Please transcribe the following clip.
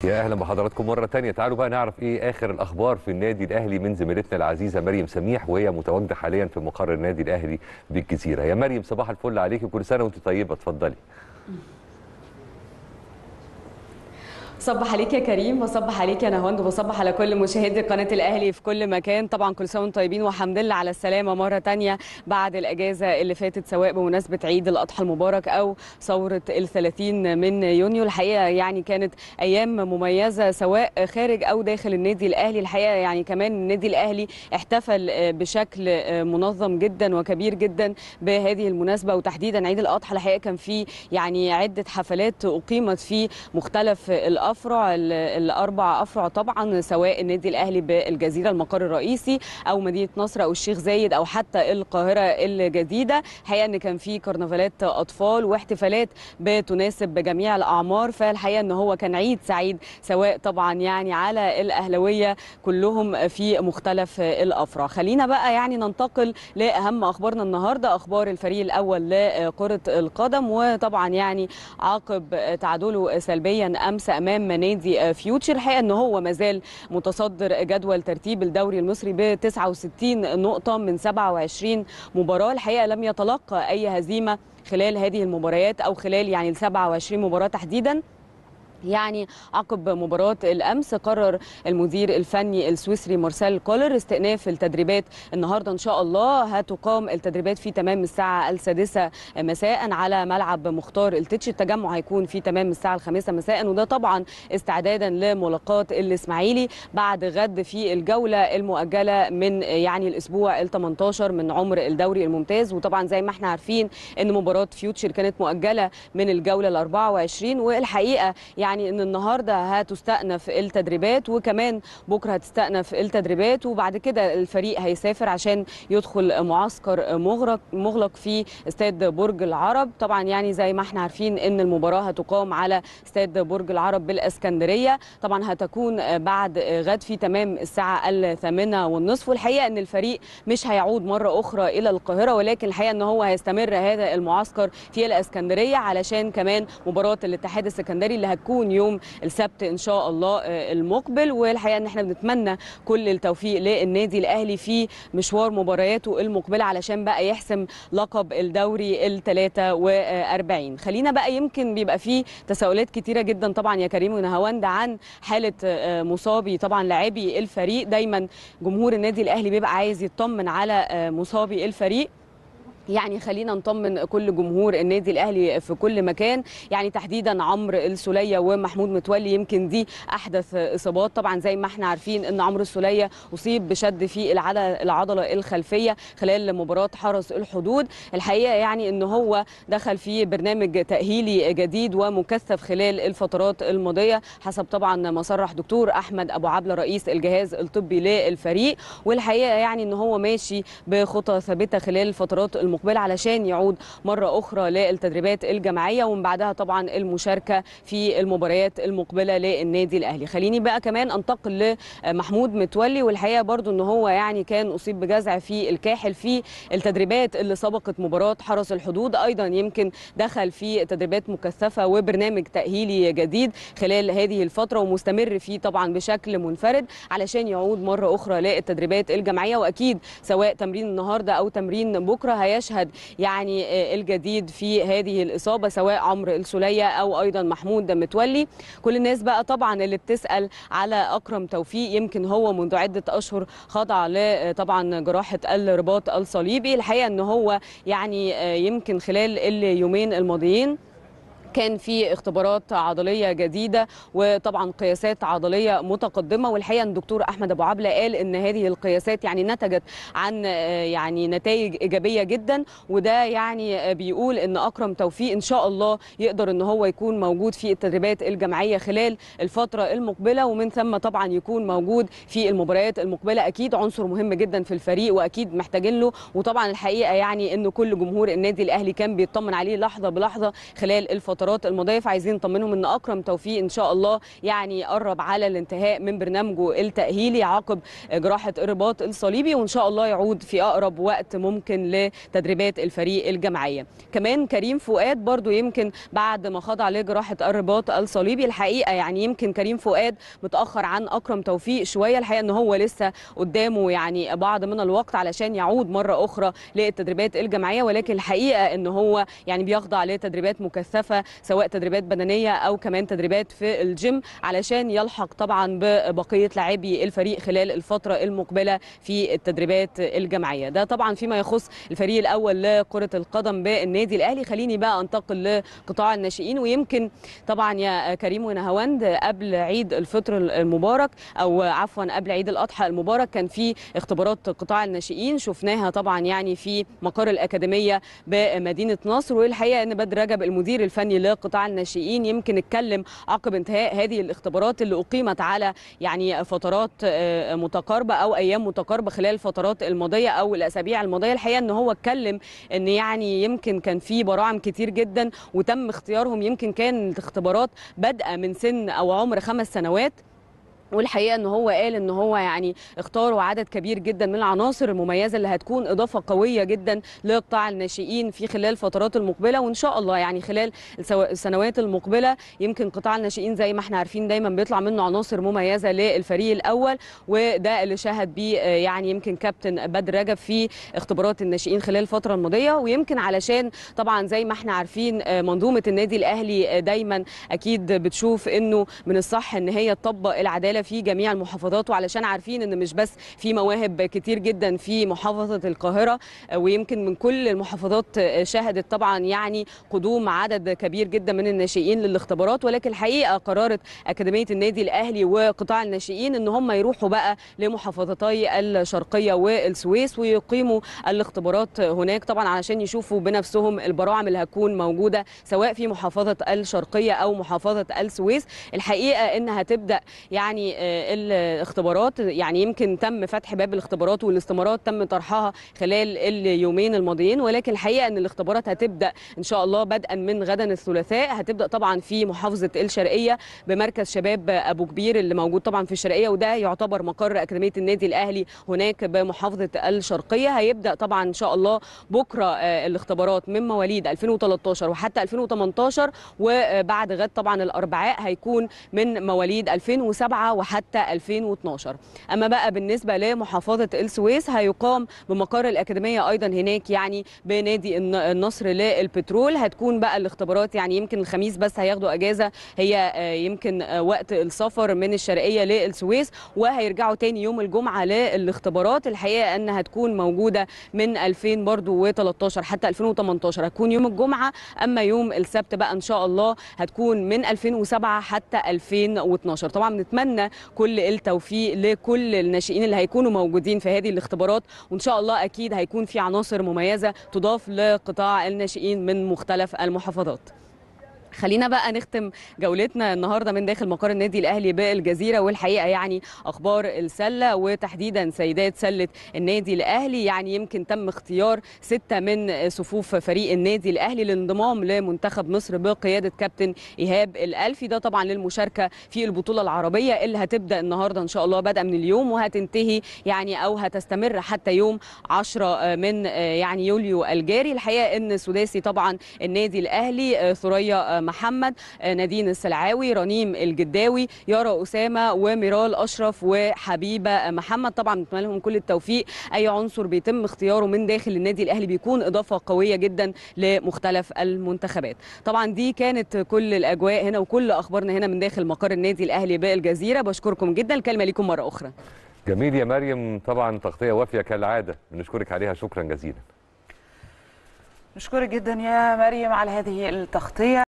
يا اهلا بحضراتكم مره ثانيه. تعالوا بقى نعرف ايه اخر الاخبار في النادي الاهلي من زميلتنا العزيزه مريم سميح، وهي متواجده حاليا في مقر النادي الاهلي بالجزيره. يا مريم صباح الفل عليكي وكل سنه وانت طيبه، اتفضلي. صبح عليك يا كريم، وصبح عليك يا نهاوند، وبصبح على كل مشاهدي قناه الاهلي في كل مكان. طبعا كل سنه وانتم طيبين والحمد لله على السلامه مره ثانيه بعد الاجازه اللي فاتت، سواء بمناسبه عيد الاضحى المبارك او ثوره ال30 من يونيو. الحقيقه يعني كانت ايام مميزه سواء خارج او داخل النادي الاهلي. الحقيقه يعني كمان النادي الاهلي احتفل بشكل منظم جدا وكبير جدا بهذه المناسبه، وتحديدا عيد الاضحى. الحقيقه كان في يعني عده حفلات اقيمت في مختلف الاربع افرع طبعا، سواء النادي الاهلي بالجزيره المقر الرئيسي او مدينه نصر او الشيخ زايد او حتى القاهره الجديده. الحقيقه ان كان في كرنفالات اطفال واحتفالات بتناسب جميع الاعمار، فالحقيقه ان هو كان عيد سعيد سواء طبعا يعني على الاهلاويه كلهم في مختلف الافرع. خلينا بقى يعني ننتقل لاهم اخبارنا النهارده، اخبار الفريق الاول لكره القدم. وطبعا يعني عقب تعادله سلبيا امس امام نادي فيوتشر، الحقيقه ان هو مازال متصدر جدول ترتيب الدوري المصري ب 69 نقطه من 27 مباراه. الحقيقه لم يتلقى اي هزيمه خلال هذه المباريات او خلال يعني ال 27 مباراه تحديدا. يعني عقب مباراة الأمس قرر المدير الفني السويسري مارسيل كولر استئناف التدريبات النهاردة. إن شاء الله هتقام التدريبات في تمام الساعة 6 مساء على ملعب مختار التتش. التجمع هيكون في تمام الساعة 5 مساء، وده طبعا استعدادا لملاقاة الإسماعيلي بعد غد في الجولة المؤجلة من يعني الأسبوع ال18 من عمر الدوري الممتاز. وطبعا زي ما احنا عارفين إن مباراة فيوتشر كانت مؤجلة من الجولة ال24، والحقيقة يعني ان النهارده هتستأنف التدريبات، وكمان بكره هتستأنف التدريبات، وبعد كده الفريق هيسافر عشان يدخل معسكر مغلق في استاد برج العرب. طبعا يعني زي ما احنا عارفين ان المباراه هتقام على استاد برج العرب بالاسكندريه، طبعا هتكون بعد غد في تمام الساعه 8:30. والحقيقه ان الفريق مش هيعود مره اخرى الى القاهره، ولكن الحقيقه ان هو هيستمر هذا المعسكر في الاسكندريه علشان كمان مباراه الاتحاد السكندري اللي هتكون يوم السبت ان شاء الله المقبل. والحقيقه ان احنا بنتمنى كل التوفيق للنادي الاهلي في مشوار مبارياته المقبله علشان بقى يحسم لقب الدوري ال43. خلينا بقى يمكن بيبقى فيه تساؤلات كتيره جدا طبعا يا كريم ونهاوند عن حاله مصابي طبعا لاعبي الفريق. دايما جمهور النادي الاهلي بيبقى عايز يطمن على مصابي الفريق. يعني خلينا نطمن كل جمهور النادي الاهلي في كل مكان، يعني تحديدا عمرو السوليه ومحمود متولي، يمكن دي احدث اصابات. طبعا زي ما احنا عارفين ان عمرو السوليه اصيب بشد في العضله الخلفيه خلال مباراه حرس الحدود. الحقيقه يعني ان هو دخل في برنامج تاهيلي جديد ومكثف خلال الفترات الماضيه حسب طبعا ما صرح دكتور احمد ابو عبله رئيس الجهاز الطبي للفريق. والحقيقه يعني ان هو ماشي بخطى ثابته خلال الفترات المقبله علشان يعود مره اخرى للتدريبات الجماعيه، ومن بعدها طبعا المشاركه في المباريات المقبله للنادي الاهلي. خليني بقى كمان انتقل لمحمود متولي، والحقيقه برضو ان هو يعني كان اصيب بجزع في الكاحل في التدريبات اللي سبقت مباراه حرس الحدود. ايضا يمكن دخل في تدريبات مكثفه وبرنامج تاهيلي جديد خلال هذه الفتره، ومستمر فيه طبعا بشكل منفرد علشان يعود مره اخرى للتدريبات الجماعيه. واكيد سواء تمرين النهارده او تمرين بكره هيشهد يعني الجديد في هذه الإصابة سواء عمرو السولية أو أيضا محمود متولي. كل الناس بقى طبعا اللي بتسأل على أكرم توفيق، يمكن هو منذ عدة أشهر خضع طبعا جراحة الرباط الصليبي. الحقيقة أنه هو يعني يمكن خلال اليومين الماضيين كان في اختبارات عضليه جديده وطبعا قياسات عضليه متقدمه. والحقيقه ان الدكتور احمد ابو عبله قال ان هذه القياسات يعني نتجت عن يعني نتائج ايجابيه جدا، وده يعني بيقول ان اكرم توفيق ان شاء الله يقدر ان هو يكون موجود في التدريبات الجماعيه خلال الفتره المقبله، ومن ثم طبعا يكون موجود في المباريات المقبله. اكيد عنصر مهم جدا في الفريق واكيد محتاجين له، وطبعا الحقيقه يعني ان كل جمهور النادي الاهلي كان بيطمن عليه لحظه بلحظه خلال الفترات الفترات الماضيه، فعايزين نطمنهم ان اكرم توفيق ان شاء الله يعني قرب على الانتهاء من برنامجه التاهيلي عقب جراحه الرباط الصليبي، وان شاء الله يعود في اقرب وقت ممكن لتدريبات الفريق الجماعيه. كمان كريم فؤاد برضو يمكن بعد ما خضع لجراحه الرباط الصليبي، الحقيقه يعني يمكن كريم فؤاد متاخر عن اكرم توفيق شويه، الحقيقه ان هو لسه قدامه يعني بعض من الوقت علشان يعود مره اخرى للتدريبات الجماعيه، ولكن الحقيقه ان هو يعني بيخضع لتدريبات مكثفه سواء تدريبات بدنيه او كمان تدريبات في الجيم علشان يلحق طبعا ببقيه لاعبي الفريق خلال الفتره المقبله في التدريبات الجماعيه. ده طبعا فيما يخص الفريق الاول لكره القدم بالنادي الاهلي. خليني بقى انتقل لقطاع الناشئين، ويمكن طبعا يا كريم ونهاوند قبل عيد الفطر المبارك او عفوا قبل عيد الاضحى المبارك كان في اختبارات قطاع الناشئين شفناها طبعا يعني في مقر الاكاديميه بمدينه نصر، والحقيقه ان بدر رجب المدير الفني لقطاع الناشئين يمكن اتكلم عقب انتهاء هذه الاختبارات اللي اقيمت على يعني فترات متقاربه او ايام متقاربه خلال الفترات الماضيه او الاسابيع الماضيه. الحقيقه ان هو اتكلم ان يعني يمكن كان في براعم كتير جدا وتم اختيارهم، يمكن كان الاختبارات بادئه من سن او عمر 5 سنوات، والحقيقه ان هو قال ان هو يعني اختاروا عدد كبير جدا من العناصر المميزه اللي هتكون اضافه قويه جدا لقطاع الناشئين في خلال الفترات المقبله، وان شاء الله يعني خلال السنوات المقبله يمكن قطاع الناشئين زي ما احنا عارفين دايما بيطلع منه عناصر مميزه للفريق الاول، وده اللي شهد بيه يعني يمكن كابتن بدر رجب في اختبارات الناشئين خلال الفتره الماضيه. ويمكن علشان طبعا زي ما احنا عارفين منظومه النادي الاهلي دايما اكيد بتشوف انه من الصح ان هي تطبق العداله في جميع المحافظات، وعلشان عارفين ان مش بس في مواهب كتير جدا في محافظه القاهره، ويمكن من كل المحافظات شهدت طبعا يعني قدوم عدد كبير جدا من الناشئين للاختبارات، ولكن الحقيقه قررت اكاديميه النادي الاهلي وقطاع الناشئين ان هم يروحوا بقى لمحافظتي الشرقيه والسويس ويقيموا الاختبارات هناك طبعا علشان يشوفوا بنفسهم البراعم اللي هتكون موجوده سواء في محافظه الشرقيه او محافظه السويس. الحقيقه انها تبدا يعني الاختبارات يعني يمكن تم فتح باب الاختبارات والاستمارات تم طرحها خلال اليومين الماضيين، ولكن الحقيقه ان الاختبارات هتبدا ان شاء الله بدءا من غدا الثلاثاء. هتبدا طبعا في محافظه الشرقيه بمركز شباب ابو كبير اللي موجود طبعا في الشرقيه، وده يعتبر مقر اكاديميه النادي الاهلي هناك بمحافظه الشرقيه. هيبدا طبعا ان شاء الله بكره الاختبارات من مواليد 2013 وحتى 2018، وبعد غد طبعا الاربعاء هيكون من مواليد 2007 وحتى 2012. اما بقى بالنسبه لمحافظه السويس هيقام بمقر الاكاديميه ايضا هناك يعني بنادي النصر للبترول. هتكون بقى الاختبارات يعني يمكن الخميس بس هياخدوا اجازه، هي يمكن وقت السفر من الشرقيه للسويس، وهيرجعوا تاني يوم الجمعه للاختبارات. الحقيقه ان هتكون موجوده من 2013 حتى 2018 هتكون يوم الجمعه، اما يوم السبت بقى ان شاء الله هتكون من 2007 حتى 2012. طبعا نتمنى كل التوفيق لكل الناشئين اللي هيكونوا موجودين في هذه الاختبارات، وان شاء الله اكيد هيكون في عناصر مميزه تضاف لقطاع الناشئين من مختلف المحافظات. خلينا بقى نختم جولتنا النهارده من داخل مقر النادي الاهلي بالجزيره، والحقيقه يعني اخبار السله وتحديدا سيدات سله النادي الاهلي. يعني يمكن تم اختيار 6 من صفوف فريق النادي الاهلي للانضمام لمنتخب مصر بقياده كابتن ايهاب الالفي، ده طبعا للمشاركه في البطوله العربيه اللي هتبدا النهارده ان شاء الله بدءا من اليوم وهتنتهي يعني او هتستمر حتى يوم 10 من يعني يوليو الجاري. الحقيقه ان سداسي طبعا النادي الاهلي ثريا محمد، نادين السلعاوي، رنيم الجداوي، يارا أسامة، وميرال أشرف، وحبيبة محمد. طبعا بنتمنى لهم كل التوفيق. أي عنصر بيتم اختياره من داخل النادي الأهلي بيكون إضافة قوية جدا لمختلف المنتخبات. طبعا دي كانت كل الأجواء هنا وكل أخبارنا هنا من داخل مقر النادي الأهلي بالجزيرة. بشكركم جدا، الكلمة لكم مرة أخرى. جميل يا مريم، طبعا تغطية وافية كالعادة، بنشكرك عليها شكرا جزيلا. نشكرك جدا يا مريم على هذه التغطية.